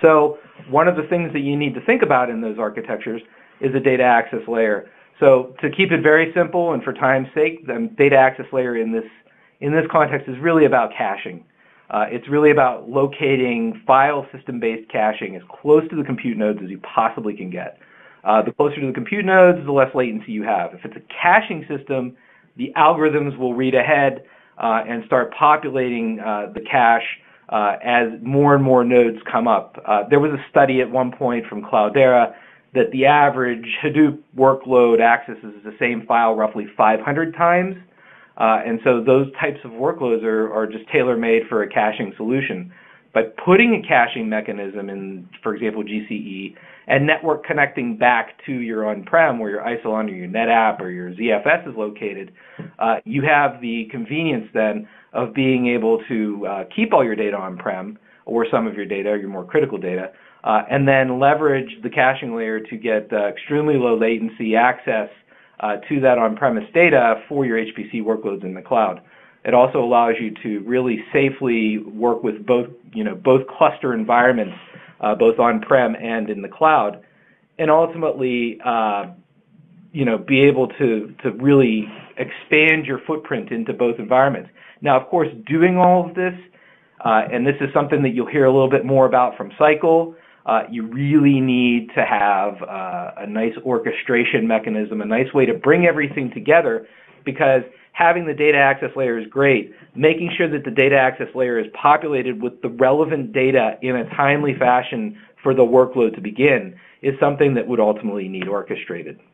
So one of the things that you need to think about in those architectures is a data access layer. So to keep it very simple and for time's sake, the data access layer in this context is really about caching. It's really about locating file system-based caching as close to the compute nodes as you possibly can get. The closer to the compute nodes, the less latency you have. If it's a caching system, the algorithms will read ahead and start populating the cache as more and more nodes come up. There was a study at one point from Cloudera that the average Hadoop workload accesses the same file roughly 500 times. And so those types of workloads are just tailor-made for a caching solution. But putting a caching mechanism in, for example, GCE, and network connecting back to your on-prem where your Isilon or your NetApp or your ZFS is located, you have the convenience then of being able to keep all your data on-prem or some of your data, or your more critical data, and then leverage the caching layer to get extremely low latency access to that on-premise data for your HPC workloads in the cloud. It also allows you to really safely work with both cluster environments, both on-prem and in the cloud, and ultimately, be able to really expand your footprint into both environments. Now, of course, doing all of this, and this is something that you'll hear a little bit more about from Cycle, you really need to have a nice orchestration mechanism, a nice way to bring everything together, because having the data access layer is great. Making sure that the data access layer is populated with the relevant data in a timely fashion for the workload to begin is something that would ultimately need orchestrated.